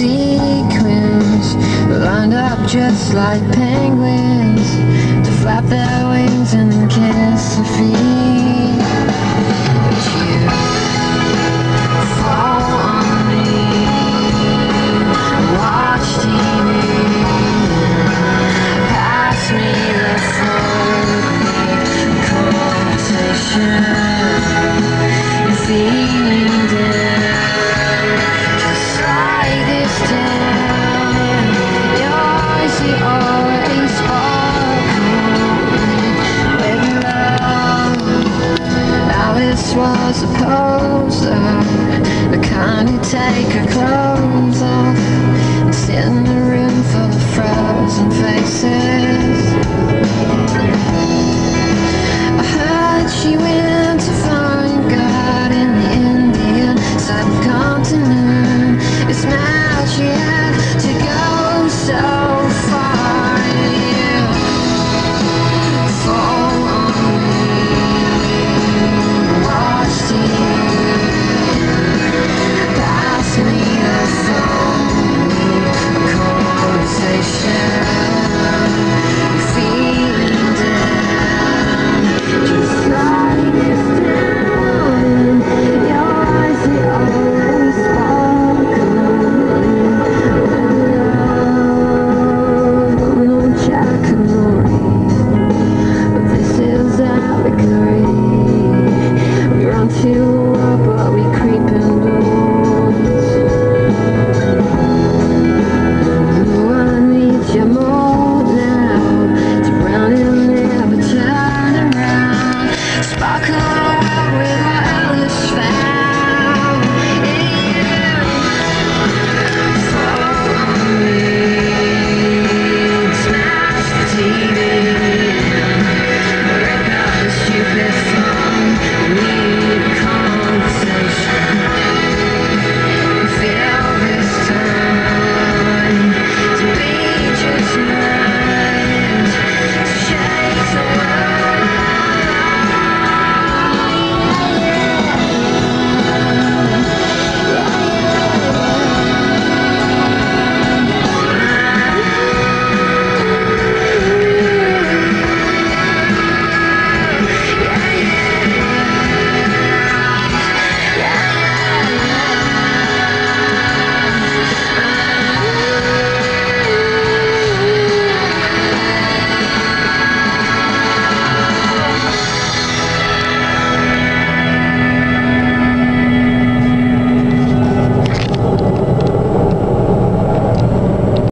sequins lined up just like penguins to flap their wings and then kiss their feet. But you fall on me, watch TV, pass me the phone, conversation. You're feeling dead, just like this time. Your eyes, you always sparkle with love. Now this was a poser, the kind who take her clothes off and sit in a room full of frozen faces. I heard she went